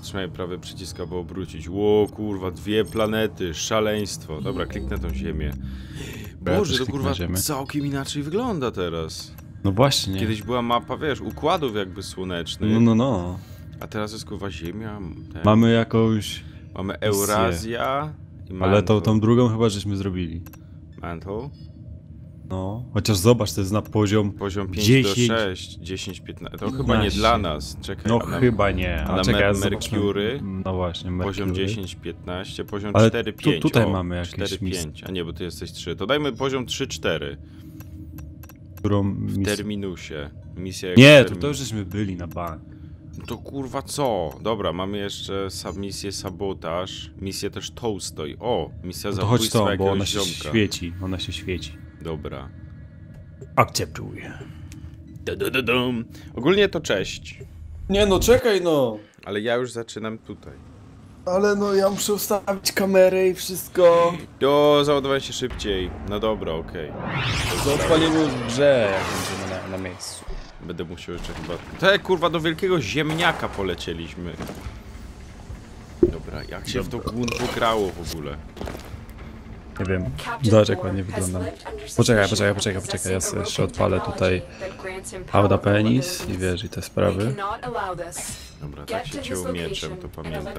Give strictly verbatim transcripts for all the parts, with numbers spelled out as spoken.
Trzymaj prawy przycisk, aby obrócić. Ło, kurwa, dwie planety, szaleństwo. Dobra, kliknę tą ziemię. Boże, to kurwa całkiem inaczej wygląda teraz. No właśnie. Kiedyś była mapa, wiesz, układów jakby słonecznych. No, no, no. A teraz jest kurwa ziemia. Ten. Mamy jakąś... Mamy Eurazja i Mantle. Ale tą, tą drugą chyba żeśmy zrobili. Mantle? No. Chociaż zobacz, to jest na poziom... Poziom pięć dziesięć. do sześciu, dziesięć, piętnaście. To chyba nie piętnaście. dla nas. Czekaj. No na, chyba nie. A A na czekaj, ja Mercury? No właśnie, Mercury. Poziom dziesięć, piętnaście, poziom Ale cztery, tu- pięć. tutaj o, mamy jakieś cztery, mis- pięć. A nie, bo ty jesteś trzy. To dajmy poziom trzy, cztery. Którą W mis... terminusie. Misja Nie, termin... to, to już żeśmy byli na bank. To kurwa co? Dobra, mamy jeszcze sab misję sabotaż. Misję też Tolstoj. O, misja No to chodź zabójstwa to, bo jakiegoś ona się ziomka. świeci. Ona się świeci. Dobra. Akceptuję. Du, du, du, dum. Ogólnie to cześć. Nie no, czekaj no! Ale ja już zaczynam tutaj. Ale no, ja muszę ustawić kamerę i wszystko. Do załadowania się szybciej. No dobra, okej. To odpalimy w grze, jak będziemy na, na miejscu. Będę musiał jeszcze chyba... Te kurwa do wielkiego ziemniaka polecieliśmy. Dobra, jak się w to Gunwo grało w ogóle? Nie wiem. Zobacz jak ładnie wyglądam. Poczekaj, poczekaj, poczekaj, poczekaj. Ja sobie jeszcze odpalę tutaj Auda Penis i wiesz, i te sprawy. Dobra, tak się ciął mieczem, to pamiętam.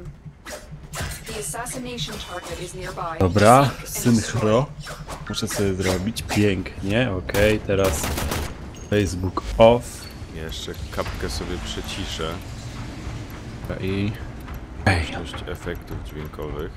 Dobra, synchro. Muszę sobie zrobić. Pięknie, okej, okay, teraz Facebook off. Jeszcze kapkę sobie przyciszę. I... Ej. Ilość efektów dźwiękowych.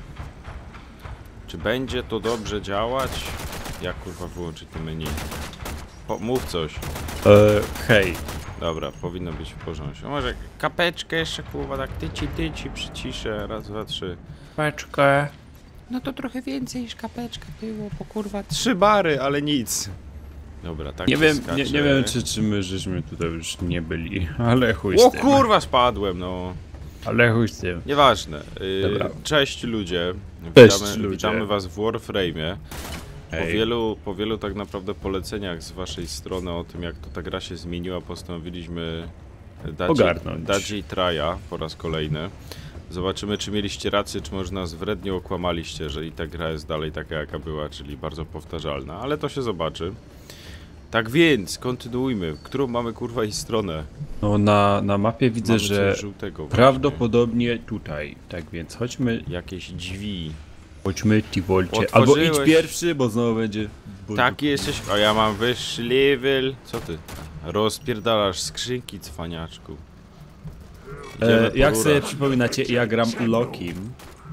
Czy będzie to dobrze działać? Jak kurwa wyłączyć to menu? Po, mów coś. E, hej. Dobra, powinno być w porządku. Może kapeczkę jeszcze kurwa tak tyci tyci przyciszę. Raz, dwa, trzy. Kapeczkę. No to trochę więcej niż kapeczka było, bo kurwa trzy bary, ale nic. Dobra, tak Nie to wiem, skacze. nie, nie wiem czy, czy my żeśmy tutaj już nie byli, ale chuj O z tym. kurwa spadłem, no. Ale chuj z tym. Nieważne. Yy, Dobra. Cześć ludzie. Cześć, witamy, ludzie. witamy was w Warframe'ie. Po Hej. wielu, po wielu tak naprawdę poleceniach z waszej strony o tym, jak to ta gra się zmieniła, postanowiliśmy dać, Ogarnąć. dać jej traja po raz kolejny. Zobaczymy, czy mieliście rację, czy może nas wrednie okłamaliście, że i ta gra jest dalej taka, jaka była, czyli bardzo powtarzalna, ale to się zobaczy. Tak więc, kontynuujmy. Którą mamy kurwa i stronę? No na, na mapie widzę, Mamy że coś żółtego prawdopodobnie tutaj. Tak więc chodźmy, właśnie. Jakieś drzwi. chodźmy Tivolcie. Albo idź Otworzyłeś- pierwszy, bo znowu będzie... bo- Taki jesteś... A ja mam wyższy level. Co ty? Rozpierdalasz skrzynki, cwaniaczku. Idziemy E, po jak rurach. sobie przypominacie, ja gram Lokim.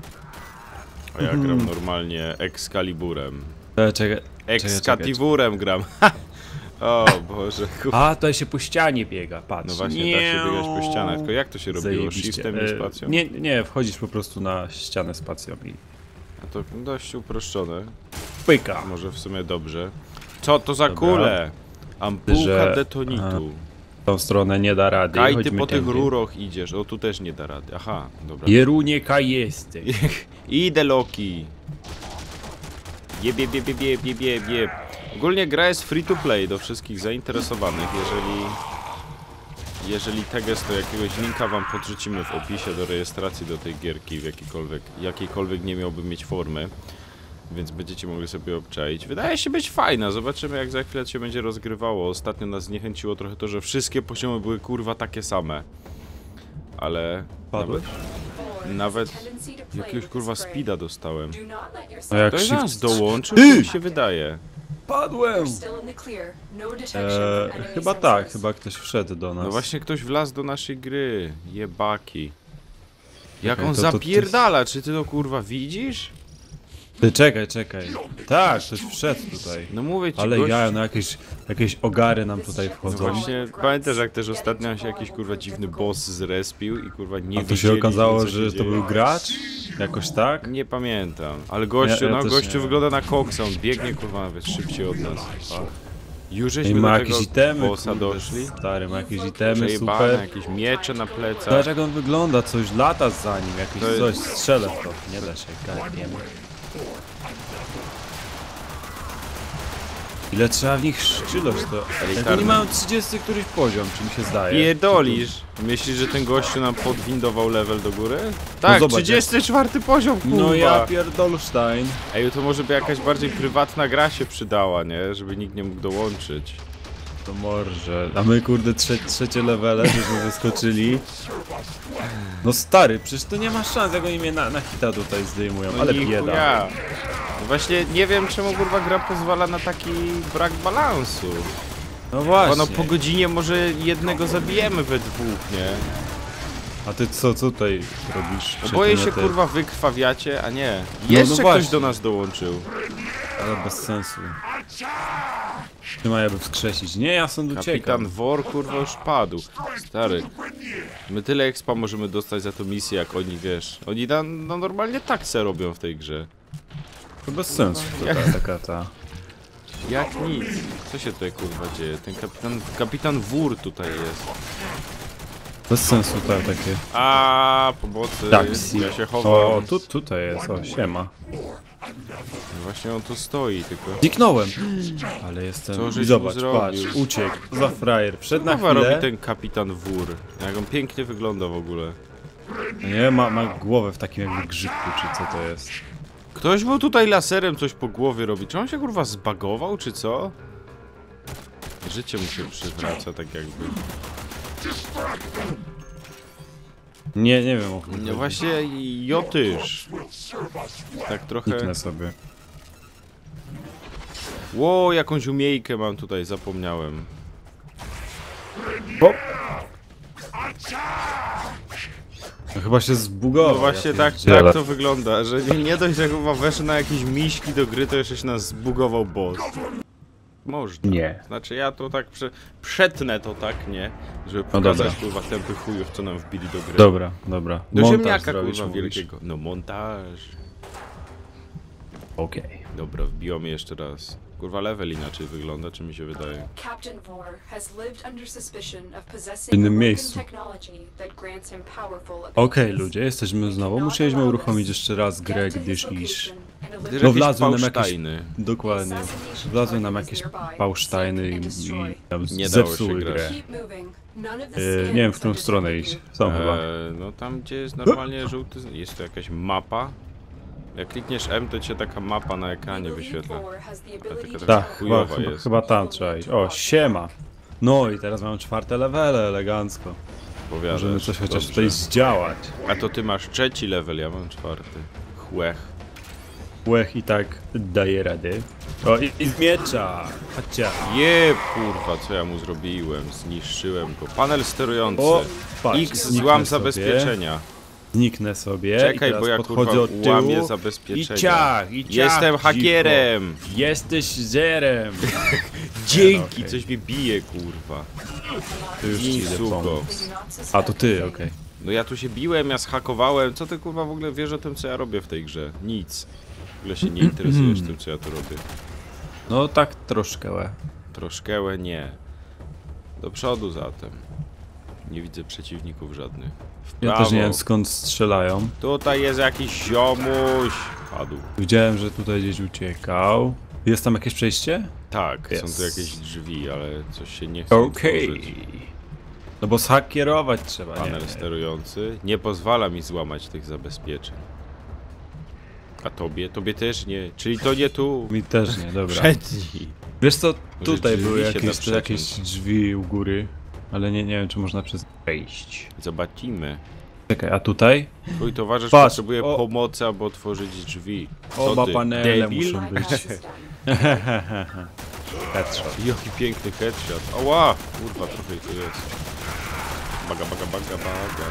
A ja gram normalnie Excaliburem. E, czekaj, Excatiburem gram. O Boże, kur... A, tutaj się po ścianie biega, patrz. No właśnie, da się biegać po ścianach. Tylko jak to się robiło? Zajebiście. Shiftem i E, spacją? Nie, nie, wchodzisz po prostu na ścianę spacją i A to dość uproszczone. pyka. A może w sumie dobrze. Co to za Dobra. kule? Ampułka Że- detonitu. W tą stronę nie da rady. Kaj, ty chodźmy po tych tędy. rurach idziesz. O, tu też nie da rady. Aha, dobra. Jerunie kaj jesteś. Idę Loki. Jeb, jeb, jeb, jeb, jeb, jeb, jeb, jeb. Ogólnie gra jest free to play do wszystkich zainteresowanych. Jeżeli jeżeli teges, to jakiegoś linka wam podrzucimy w opisie do rejestracji do tej gierki w jakiejkolwiek, jakiejkolwiek nie miałby mieć formy. Więc będziecie mogli sobie obczaić. Wydaje się być fajna. Zobaczymy, jak za chwilę się będzie rozgrywało. Ostatnio nas zniechęciło trochę to, że wszystkie poziomy były kurwa takie same. Ale Padłeś? nawet, nawet jakiegoś kurwa speeda dostałem. No jak Ktoś shift... nas dołączył, czy mi się wydaje? Padłem! Eee, chyba tak, chyba ktoś wszedł do nas. No właśnie ktoś wlazł do naszej gry. Jebaki. Jak Czekaj, on to- to- to- zapierdala, czy ty to kurwa widzisz? Ty, czekaj, czekaj. Tak, ktoś wszedł tutaj. No mówię ci, Ale gość... ja, no jakieś, jakieś ogary nam tutaj No wchodzą. właśnie, pamiętasz jak też ostatnio się jakiś kurwa dziwny boss zrespił i kurwa nie A to się wiedzieli, okazało, co się że to dzieje. był gracz? Jakoś tak? Nie pamiętam, ale gościu, Ja- ja no też gościu nie. wygląda na koksa, on biegnie kurwa nawet szybciej od nas. Już I żeśmy ma do jakieś tego itemy, bossa kurde, doszli. stary, ma jakieś itemy, Przejebane, super. jakieś miecze na plecach. Zobacz jak on wygląda, coś lata za nim, jakieś To coś, jest- strzelę w to. Nie da się, gadniemy. Ile trzeba w nich szczyloć to? Jak Elitarny. oni mają trzydziesty któryś poziom, czy mi się zdaje? Pierdolisz. Myślisz, że ten gościu nam podwindował level do góry? Tak, zobacz, trzydziesty czwarty poziom, kurwa. No ja pierdolstein. Ej, to może by jakaś bardziej prywatna gra się przydała, nie? Żeby nikt nie mógł dołączyć. To może. A my kurde trze trzecie levele, żeśmy wyskoczyli. No stary, przecież to nie ma szans, jak oni mnie na, na hita tutaj zdejmują, No ale i bieda. chuja. No właśnie nie wiem, czemu kurwa gra pozwala na taki brak balansu. No Bo właśnie. no po godzinie może jednego zabijemy we dwóch, nie? A ty co tutaj robisz? No Czy boję to nie się ty? kurwa wykrwawiacie, a nie. no Jeszcze ktoś właśnie. do nas dołączył. Ale bez sensu. Ty ma jakby wskrzesić. Nie, ja stąd Kapitan uciekam. Wor kurwa już padł. Stary. My tyle expa możemy dostać za tą misję, jak oni, wiesz. Oni na, no normalnie taksę robią w tej grze. To bez sensu. To ta, taka ta. Jak nic. Co się tutaj kurwa dzieje? Ten kapitan, kapitan Wór tutaj jest. Bez sensu to takie. A pomocy. Tak, Ja się chowam. O, tu, tutaj jest, o, siema. Właśnie on tu stoi, tylko. Zniknąłem! Ale jestem. Co żeś I zobacz, mu zrobił? patrz, uciekł. Za frajer. Wszedł na Nowa robi chwilę. ten kapitan Wór. Jak on pięknie wygląda w ogóle. Nie, ma, ma głowę w takim jakby grzybku, czy co to jest. Ktoś mu tutaj laserem coś po głowie robi. Czy on się kurwa zbagował, czy co? Życie mu się przywraca tak jakby. Nie, nie wiem o chuj No chodzi. właśnie jotyż. Tak trochę. Kliknę sobie. Ło, jakąś umiejkę mam tutaj, zapomniałem. O! No chyba się zbugował. No właśnie ja tak, pierdzielę. tak to wygląda, że nie, nie dość, że chyba weszł na jakieś miśki do gry, to jeszcze się nas zbugował boss. Można. Nie. Znaczy ja to tak prze, przetnę to tak, nie? Żeby No pokazać dobra. kurwa tępych chujów, co nam wbili do gry. Dobra, dobra. Do Montaż ziemniaka zrobić, kurwa mówisz. wielkiego. No montaż. Okej. Dobra, wbiło mnie jeszcze raz. Kurwa level inaczej wygląda, czy mi się wydaje? Captain Vor has lived under suspicion of W possessing innym a broken miejscu. technology that grants him powerful Okej, abilities. ludzie, jesteśmy znowu. Musieliśmy uruchomić jeszcze raz grę, Get to his gdyż location iż... and Gdyż eliminate No jakieś wlazły nam jakieś... Pałsztajny. Dokładnie. Wlazły nam jakieś pałsztajny i, i tam Nie dało się zepsuły grać. grę. Keep moving. None of the E, scans nie wiem, w którą under stronę iść. supervision. Są chyba. Eee, no tam gdzie jest normalnie żółty... Jest to jakaś mapa. Jak klikniesz M, to cię taka mapa na ekranie wyświetla. Vor has the ability taka to Tak, teleport. chyba, chujowa chyba, jest. chyba tam trzeba iść. O, siema! No i teraz mamy czwarte levele, elegancko. Powiadasz, Możemy coś chociaż dobrze. tutaj zdziałać. A to ty masz trzeci level, ja mam czwarty. Chłech. Łech i tak daje radę. O, i, i z miecza! Chodźcie! Je, kurwa, co ja mu zrobiłem? Zniszczyłem go. Panel sterujący. O, patrz, X, zniknę złam sobie. zabezpieczenia. Zniknę sobie. i Czekaj, teraz bo ja podchodzę kurwa od tyłu. łamię I zabezpieczenia. ciach, i ciach, Jestem dziwko. hakierem! Jesteś zerem! Dzięki, okej. coś mnie bije, kurwa. To już ci idę Insugo. pomóc. We do not suspect A to ty, anything. okej. No ja tu się biłem, ja zhakowałem. Co ty kurwa w ogóle wiesz o tym, co ja robię w tej grze? Nic. W ogóle się nie interesujesz tym, co ja tu robię. No tak troszkę łe. Troszkę nie. Do przodu zatem. Nie widzę przeciwników żadnych. W Ja prawo. też nie wiem skąd strzelają. Tutaj jest jakiś ziomuś. Padł. Widziałem, że tutaj gdzieś uciekał. Jest tam jakieś przejście? Tak, Jest. są tu jakieś drzwi, ale coś się nie chce Okej. otworzyć. No bo zhakierować trzeba, nie? Panel sterujący nie pozwala mi złamać tych zabezpieczeń. A tobie? Tobie też nie. Czyli to nie tu. Mi też nie, dobra. Przedni. Wiesz co, Może tutaj drzwi były się da jakieś, te, jakieś przeciąć. drzwi u góry. Ale nie, nie wiem, czy można przez wejść. Zobaczymy. Czekaj, a tutaj? Twój towarzysz Patrz, potrzebuje o- pomocy, aby otworzyć drzwi. Co Oba ty, panele debil? muszą być. My task is done. Headshot. Jaki piękny headshot. Oła! Kurwa, trochę ich tu jest. Baga, baga, baga, baga.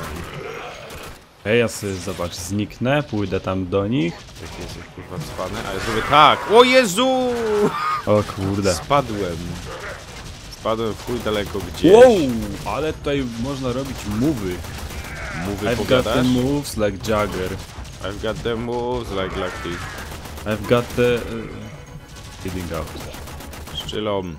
Ej, ja sobie, zobacz, zniknę, pójdę tam do nich. Jak jest kurwa cwany, ale zrobię tak. O Jezu! O kurde. Spadłem. Spadłem w chuj daleko gdzieś. Wow, ale tutaj można robić mowy. Mówy I've got pogadasz? the moves like Jagger. I've got the moves like Lucky. I've got the... Uh, Heading out. Szczylom.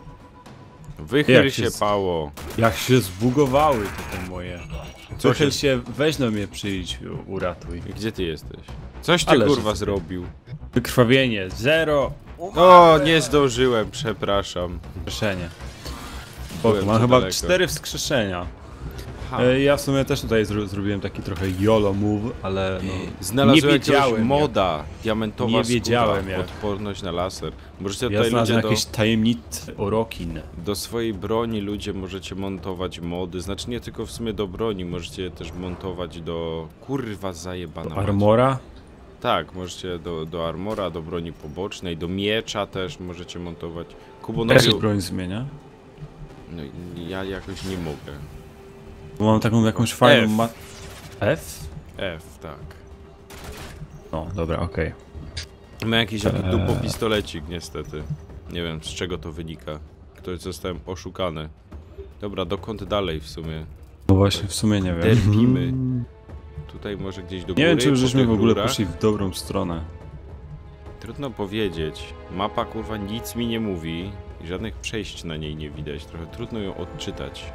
Wychyl Jak się, się z- pało. Jak się zbugowały te, te moje. Co Wychyl się- się, weź do mnie przyjdź, u- uratuj. Gdzie ty jesteś? Coś ty Ale kurwa że- zrobił. Wykrwawienie, zero. O, nie zdążyłem, przepraszam. Wskrzeszenie. Byłem Spoko, mam za chyba daleko. cztery wskrzeszenia. Ha. E, Ja w sumie też tutaj zro zrobiłem taki trochę YOLO move, ale no, Znalazłem nie jakiegoś wiedziałem moda, diamentowa Nie skóra, wiedziałem jak. odporność na laser. Możecie Ja tutaj ludzie znalazłem do, jakieś tajemnice Orokin. do swojej broni ludzie możecie montować mody, znaczy nie tylko w sumie do broni, możecie też montować do... Kurwa zajebana mać. Armora? Tak, możecie do, do armora, do broni pobocznej, do miecza też możecie montować. Też Kubonowi... broń zmienia. No, ja jakoś nie mogę. Bo mam taką jakąś fajną F. ma... F? F, tak. No, dobra, okej. Mam jakiś taki Eee. dupo pistolecik niestety. Nie wiem z czego to wynika. Ktoś zostałem oszukany. Dobra, dokąd dalej w sumie? No właśnie, w sumie nie wiem. Derpimy. Tutaj może gdzieś do góry. Nie wiem, czy już po żeśmy tych w ogóle rurach? poszli w dobrą stronę. Trudno powiedzieć. Mapa kurwa nic mi nie mówi. I żadnych przejść na niej nie widać. Trochę trudno ją odczytać.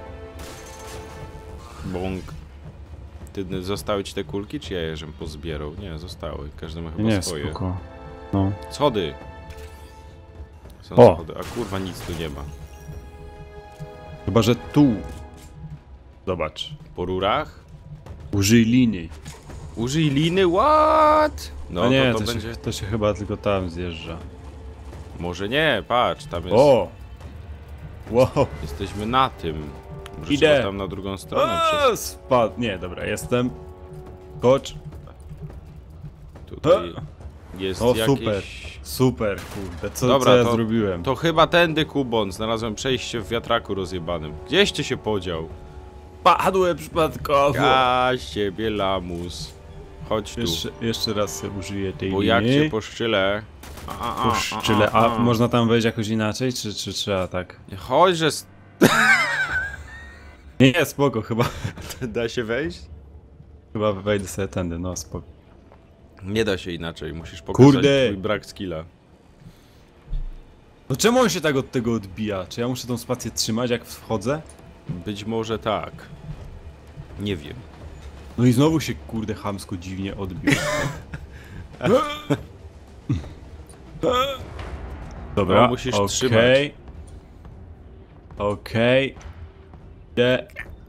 Bąk. Ty, zostały ci te kulki, czy ja je żem pozbierał? Nie, zostały. Każdy ma chyba Nie, swoje. spoko. No. Schody! Są O! schody, a kurwa nic tu nie ma. Chyba, że tu. Zobacz. Po rurach? Użyj linii. Użyj liny, what? No, No nie, to, to, to się, będzie... to się chyba tylko tam zjeżdża. Może nie, patrz, tam jest... O! Wow! Jesteśmy na tym. Może Idę. trzeba tam na drugą stronę O, przez... spadł. Nie, dobra, jestem. Kocz. Tutaj jest O, jakieś... super. Super, kurde. Co, Dobra, co ja to- zrobiłem? To chyba tędy, Kubon. Znalazłem przejście w wiatraku rozjebanym. Gdzieś ty się podział? Padłem przypadkowo. A z ciebie lamus. Chodź tu. Jeszcze, jeszcze raz sobie użyję tej Bo linii. jak cię poszczylę... A, a, a, Puszczyle. A można tam wejść jakoś inaczej, czy, czy trzeba tak? Chodź, że... s- Nie, spoko, chyba, Da się wejść? chyba wejdę sobie tędy, no spoko. Nie da się inaczej, musisz pokazać Kurde. twój brak skilla. No czemu on się tak od tego odbija? Czy ja muszę tą spację trzymać jak wchodzę? Być może tak. Nie wiem. No i znowu się kurde chamsko dziwnie odbił. Dobra, No, musisz okej. trzymać. Okej. Idę.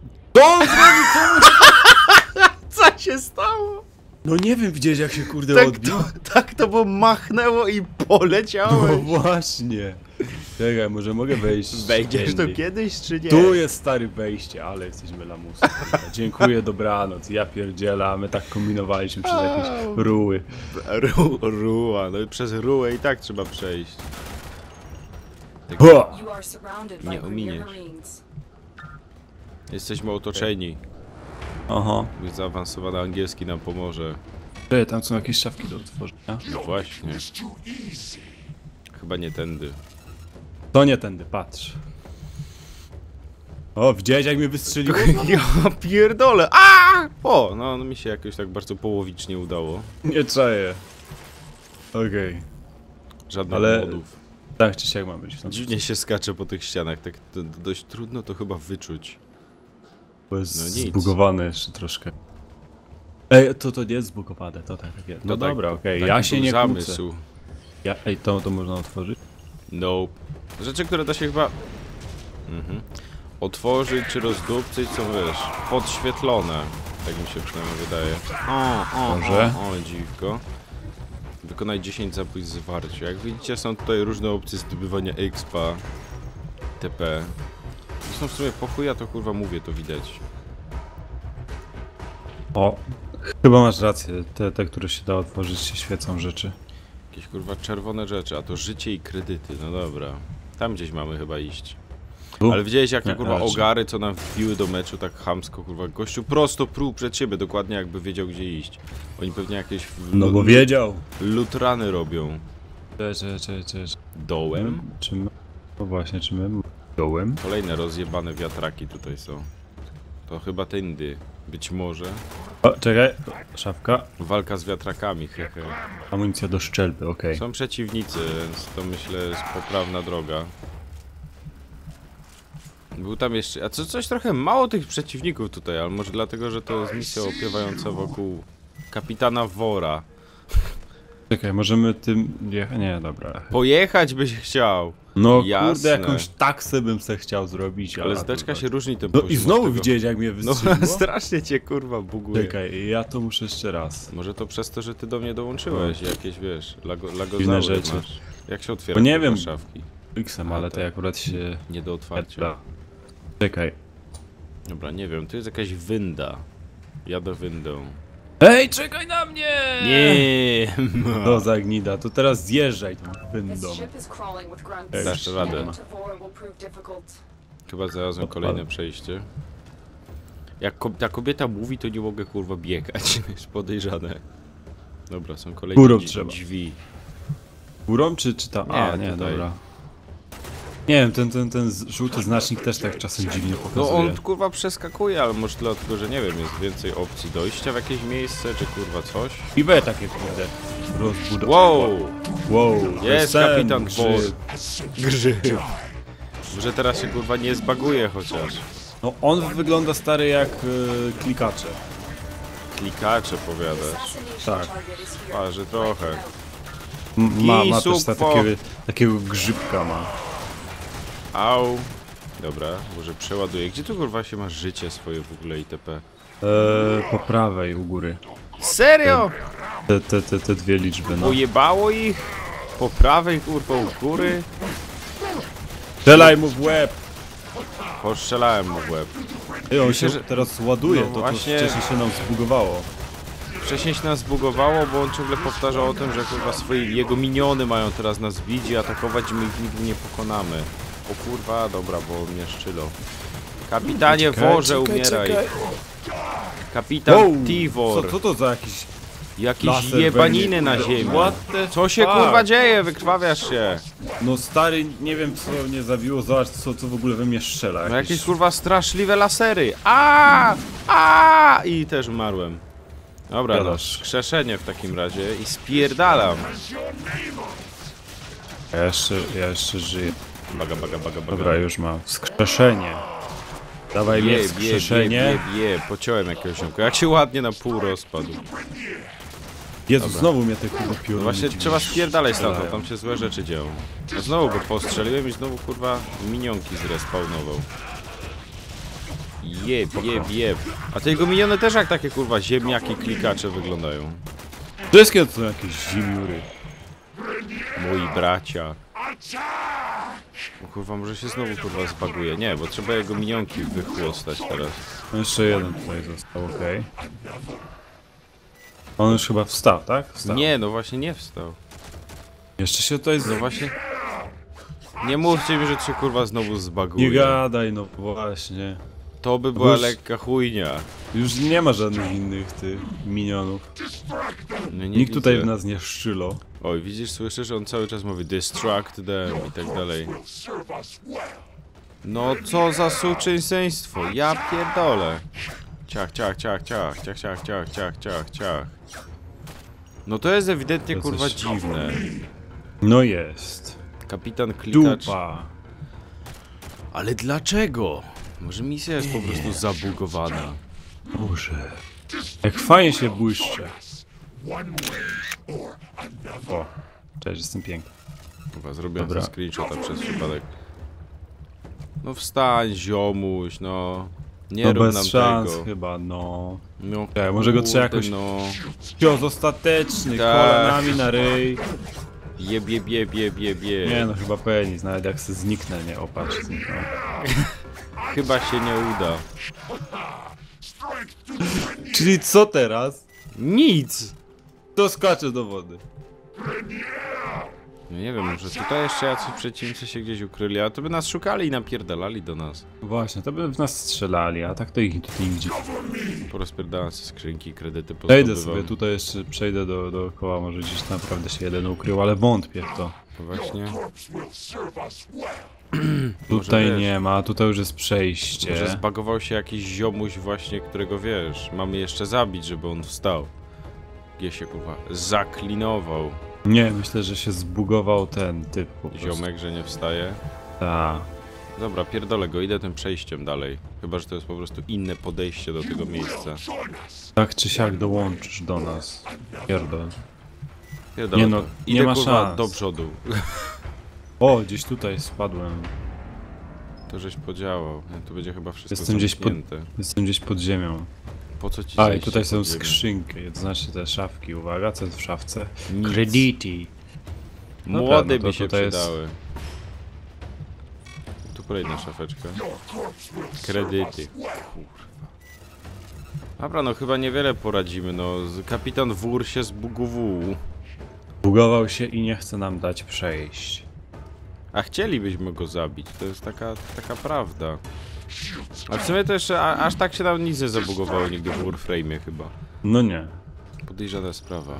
Co się stało? No nie wiem, widziałeś jak się kurde Tak odbił? to, tak to bo machnęło i No poleciałeś. właśnie. Czekaj, może mogę wejść. Wejdziesz tu tędy. kiedyś, czy nie? Tu jest stary wejście, ale jesteśmy lamusy. Dziękuję, dobranoc. Ja pierdzielę, a my tak kombinowaliśmy przez jakieś ruły. Ru, ruła, no i przez rułę i tak trzeba przejść. Tak, Ho! You are surrounded Nie by ominiesz. Grenier Marines. jesteśmy otoczeni. Aha. Mój zaawansowany angielski nam pomoże. Ty, tam są jakieś szafki do otworzenia. No właśnie. Chyba nie tędy. To nie tędy, patrz. O, widziałeś jak mnie wystrzeliło? Ja pierdolę! A! O, no, no mi się jakoś tak bardzo połowicznie udało. Nie czaję. Okej. Żadnych Ale- modów. Tak czy siak ma być. No, Dziwnie się skacze po tych ścianach, tak to, to dość trudno to chyba wyczuć. bo jest no nic. zbugowane jeszcze troszkę. Ej, to to nie jest zbugowane, to tak jest. No To tak- dobra, okej, taki ja się był nie kłócę. zamysł. Ja, ej, to, to można otworzyć? Nope. Rzeczy, które da się chyba... Mhm. Otworzyć czy rozdupcyć są, wiesz, podświetlone. Tak mi się przynajmniej wydaje. O, o, Może? o, o, dziwko. Wykonaj dziesięć zabójstw zwarcia. Jak widzicie, są tutaj różne opcje zdobywania expa, itp. Zresztą w sumie po chuja to kurwa mówię, to widać. O, chyba masz rację. Te, te, które się da otworzyć, się świecą rzeczy. Jakieś kurwa czerwone rzeczy, a to życie i kredyty, no dobra. Tam gdzieś mamy chyba iść. Tu? Ale widziałeś jak te Nie, kurwa ale czy- ogary, co nam wbiły do meczu tak chamsko, kurwa. Gościu prosto pruł przed siebie, dokładnie jakby wiedział gdzie iść. Oni pewnie jakieś w- No bo lu- wiedział. lutrany robią. Czy, czy, czy, czy, czy, Dołem? czy my, no właśnie, czy my dołem? Kolejne rozjebane wiatraki tutaj są. To chyba tędy. Być może. O, czekaj, szafka. Walka z wiatrakami, hehe. Amunicja do szczelby, okej. Są przeciwnicy, więc to myślę jest poprawna droga. Był tam jeszcze... A co, coś trochę mało tych przeciwników tutaj, ale może dlatego, że to jest misja opiewająca wokół kapitana Wora. Czekaj, możemy tym... jechać? Nie, dobra. Pojechać byś chciał. No Jasne. kurde, jakąś taksę bym se chciał zrobić, Ale a zdeczka to- się różni tym No i poziomem znowu tego. widziałeś jak mnie No wystrzeliło? strasznie cię kurwa buguje. Czekaj, ja to muszę jeszcze raz. Może to przez to, że ty do mnie dołączyłeś, jakieś wiesz, lago, lagozaury Inne rzeczy. masz. Jak się otwiera Bo nie kurwa, wiem. szafki? X-em, A, ale tak. to akurat się... Nie do otwarcia. Dobra. Czekaj. Dobra, nie wiem, tu jest jakaś winda. Jadę windą. Ej, czekaj na mnie! Nie. To za gnida, to teraz zjeżdżaj tą This windą. ship is crawling with grunts. Ej, Dasz radę. Getting to Vor will prove difficult. Chyba znalazłem kolejne przejście. Jak ko ta kobieta mówi, to nie mogę kurwa biegać. Jest podejrzane. Dobra, są kolejne Górą dzi- trzeba. drzwi. Górą czy, czy tam? A, Nie, nie, tutaj. dobra. Nie wiem, ten, ten, ten z- żółty znacznik też tak czasem dziwnie No pokazuje. on kurwa przeskakuje, ale może dlatego, że nie wiem, jest więcej opcji dojścia w jakieś miejsce, czy kurwa coś. I we takie kurde rozbudowane. Wow! Wow! Jest ten kapitan grzyb. Bor. Grzyb. Może teraz się kurwa nie zbaguje chociaż. No on wygląda stary jak y, klikacze. Klikacze powiadasz. Assassination Tak. target is here. A, że trochę. M ma, ma też ta, Kisukwo. takiego, takiego grzybka ma. Au. Dobra, może przeładuję. Gdzie tu kurwa się masz życie swoje w ogóle itp? Eee, po prawej u góry. Serio? Te, te, te, te dwie liczby, no. Pojebało ich? Po prawej kurwa u góry? Strzelaj mu w łeb! Postrzelałem mu w łeb. Ej, on Myślę, się że- teraz ładuje, no to, to właśnie- wcześniej się nam zbugowało. Wcześniej się nas zbugowało, bo on ciągle powtarzał o tym, że kurwa swoje jego miniony mają teraz nas bić i atakować i my ich nigdy nie pokonamy. O kurwa, dobra, bo mnie szczylo. Kapitanie Czekaj, Worze, Czekaj, umieraj. czekaj. Kapitan Wow, Tivor. Co, co to za jakiś... Jakieś laser jebaniny na we mnie? ziemi. What the Co się fuck? kurwa dzieje? Wykrwawiasz się. No stary, nie wiem co mnie zabiło, zobacz co, co w ogóle we mnie strzela. No jakieś kurwa straszliwe lasery. A, a I też umarłem. Dobra, no, Gadasz. skrzeszenie w takim razie i spierdalam. Ja jeszcze, ja jeszcze żyję. Baga, baga, baga, baga. Dobra, już mam. Wskrzeszenie. Dawaj mnie Bie, bie, bie, wskrzeszenie. bie, bie. Pociąłem jakiegoś ziomka. Jak się ładnie na pół rozpadł. Jezu, znowu mnie te kurwa pioruny No właśnie dziwnie trzeba spierdalać stamtąd, strzelają. tam się złe rzeczy dzieją. A znowu go postrzeliłem i znowu kurwa minionki zrespawnował. Jeb, jeb, jeb. A te jego miniony też jak takie kurwa ziemniaki klikacze wyglądają. Wszystkie to są jakieś zimiury. Moi bracia. O kurwa, może się znowu kurwa zbaguje. Nie, bo trzeba jego minionki wychłostać teraz. No jeszcze jeden tutaj został, okej. On już chyba wstał, tak? Wstał. Nie, no właśnie nie wstał. Jeszcze się tutaj... Z... No właśnie. Nie mówcie mi, że to się kurwa znowu zbaguje. Nie gadaj, no właśnie. To by była już- lekka chujnia. Już nie ma żadnych innych tych minionów. No, nie Nikt tutaj widzę. w nas nie szczylo. Oj, widzisz, słyszysz, on cały czas mówi distract them i tak dalej. No co za suczyństwo, ja pierdolę. Ciach, ciach, ciach, ciach, ciach, ciach, ciach, ciach, ciach, ciach. No to jest ewidentnie To kurwa coś- dziwne. No jest. Kapitan klikacz. Dupa. Ale dlaczego? Może misja jest po prostu zabugowana. Boże. Jak fajnie się błyszcze. O, cześć, jestem piękny. Chyba zrobiłem Dobra. to screenshota przez przypadek. No wstań, ziomuś, no. Nie No rób bez nam szans tego. chyba, no. No, Czekaj, może go trzeba kurde, jakoś- No. Cios ostateczny, Tak. kolanami na ryj. Jeb, jeb, jeb, jeb, jeb, jeb. Nie no, chyba penis, nawet jak se zniknę, nie, opatrz, zniknął. Chyba się nie uda. Czyli co teraz? Nic! To skacze do wody. No nie wiem, może tutaj jeszcze jacyś przeciwnicy się gdzieś ukryli, a to by nas szukali i napierdalali do nas. Właśnie, to by w nas strzelali, a tak to ich tutaj nigdzie. Porozpierdalam sobie skrzynki, kredyty Przejdę pozdobywam. sobie, tutaj jeszcze przejdę do, dookoła, może gdzieś naprawdę się jeden ukrył, ale wątpię w to. Właśnie. Tutaj wiesz. nie ma, tutaj już jest przejście. Może zbagował się jakiś ziomuś właśnie, którego wiesz, mamy jeszcze zabić, żeby on wstał. Gdzie się kurwa zaklinował. Nie, myślę, że się zbugował ten typ po prostu. Ziomek, że nie wstaje. Ta. Dobra, pierdolę go, idę tym przejściem dalej. Chyba, że to jest po prostu inne podejście do tego miejsca. Tak czy siak dołączysz do nas. Pierdol. Pierdolę Nie no, to. nie Idę, ma kurwa, szans. do przodu. O, gdzieś tutaj spadłem. To żeś podziałał. Nie, tu będzie chyba wszystko Jestem gdzieś, pod, zamknięte. jestem gdzieś pod ziemią. Po co ci A, i zejście tutaj są pod ziemię? skrzynki, to znaczy te szafki. Uwaga, co jest w szafce? Nic. Kredyty. Dobra, Młode no to by się tutaj jest- przydały. Tu kolejna szafeczka. Kredyty. Kurwa. Dobra, no chyba niewiele poradzimy, no. z- Kapitan Wór się zbugował. Bugował się i nie chce nam dać przejść. A chcielibyśmy go zabić, to jest taka, taka prawda. A w sumie to jeszcze a, aż tak się nam nic nie zabugowało nigdy w Warframe'ie chyba. No nie. Podejrzana sprawa.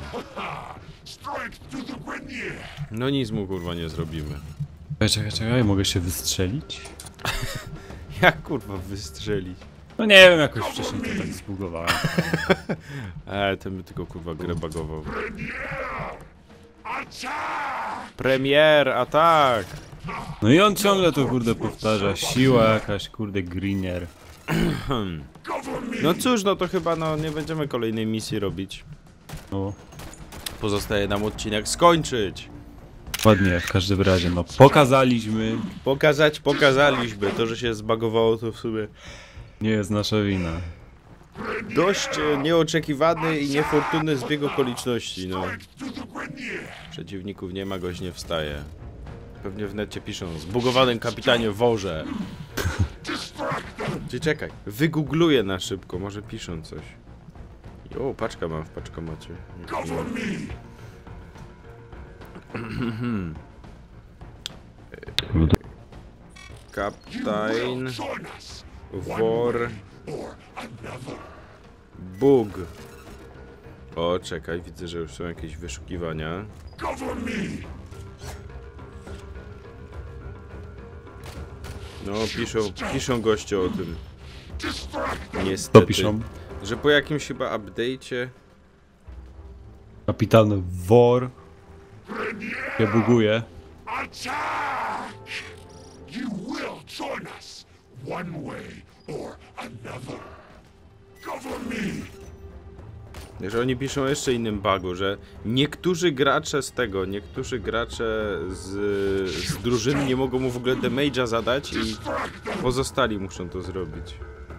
No nic mu kurwa nie zrobimy. Czekaj, czekaj, czekaj, mogę się wystrzelić? Jak kurwa wystrzelić? No nie wiem, jakoś wcześniej to tak zbugowałem. Eee, ten by tylko kurwa grę bagował. Premier, atak! No i on ciągle to kurde powtarza, siła jakaś, kurde greener. No cóż, no to chyba no nie będziemy kolejnej misji robić. No, Pozostaje nam odcinek skończyć. ładnie, w każdym razie, no pokazaliśmy, Pokazać, pokazaliśmy. To, że się zbagowało, to w sumie nie jest nasza wina. dość e, nieoczekiwany i niefortunny zbieg okoliczności, no. Przeciwników nie ma, gość nie wstaje. Pewnie w necie piszą, zbugowanym kapitanie worze. Ty czekaj, wygoogluję na szybko, może piszą coś. O, paczka mam w paczkomacie. Kapitan Wor Bug. O, czekaj, widzę, że już są jakieś wyszukiwania. No, piszą, piszą goście o tym. Niestety. To piszą. Że po jakimś chyba update'cie. Kapitan Wor się buguje. You will join us, one way or another. Cover me. Że oni piszą jeszcze innym bugu, że niektórzy gracze z tego, niektórzy gracze z, z drużyny nie mogą mu w ogóle damage'a zadać i pozostali muszą to zrobić.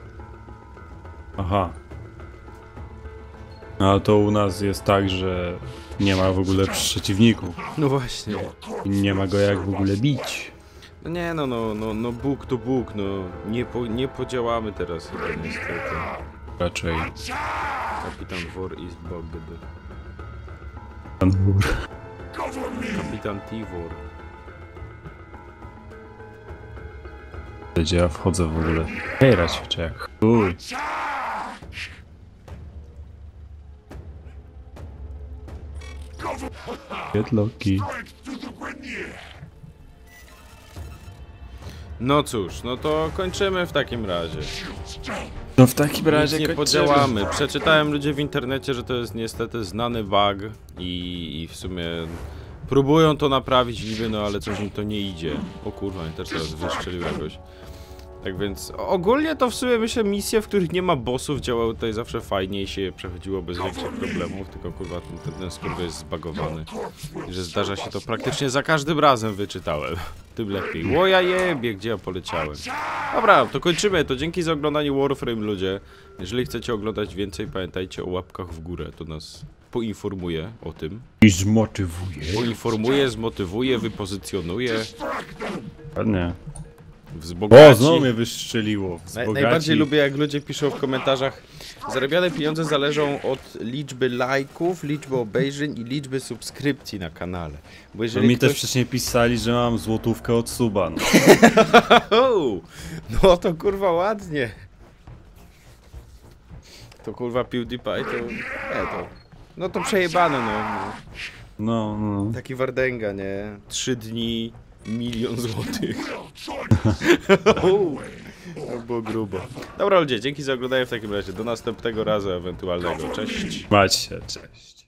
Aha. No to u nas jest tak, że nie ma w ogóle przeciwników. No właśnie. I nie ma go jak w ogóle bić. No nie no, no, no, no Bóg to Bóg, no. Nie, po, nie podziałamy teraz chyba niestety. Raczej. Kapitan Wor is bugged. Kapitan Wor. Kapitan T-Wor. Gdzie ja wchodzę w ogóle? Hejra ćwiczę jak chuj. Pietloki. No cóż, no to kończymy w takim razie. No w takim razie Nic nie kończymy. podziałamy. Przeczytałem ludzie w internecie, że to jest niestety znany bug i, i w sumie próbują to naprawić niby, no ale coś im to nie idzie. O kurwa, mnie też teraz wystrzelił jakoś. Tak więc ogólnie to w sumie myślę misje, w których nie ma bossów działały tutaj zawsze fajnie i się przechodziło bez większych problemów, tylko kurwa ten, ten, ten skurwy jest zbagowany. I że zdarza się to praktycznie za każdym razem wyczytałem. Tym lepiej. O ja jebie, gdzie ja poleciałem. Dobra, to kończymy. To dzięki za oglądanie Warframe, ludzie. Jeżeli chcecie oglądać więcej, pamiętajcie o łapkach w górę. To nas poinformuje o tym. I zmotywuje. Poinformuje, zmotywuje, wypozycjonuje, Ładnie. wzbogaci. O, znowu mnie wystrzeliło. Naj, Wzbogaci. najbardziej lubię, jak ludzie piszą w komentarzach: zarabiane pieniądze zależą od liczby lajków, liczby obejrzeń i liczby subskrypcji na kanale. Bo No jeżeli mi też ktoś... wcześniej pisali, że mam złotówkę od suba. No. O, no to kurwa ładnie. To kurwa PewDiePie to... Nie, to... No to przejebane, no. No, no. Taki Wardęga, nie? Trzy dni, milion złotych. To było grubo. Dobra ludzie, dzięki za oglądanie w takim razie. Do następnego razu ewentualnego. Cześć. Macie, cześć.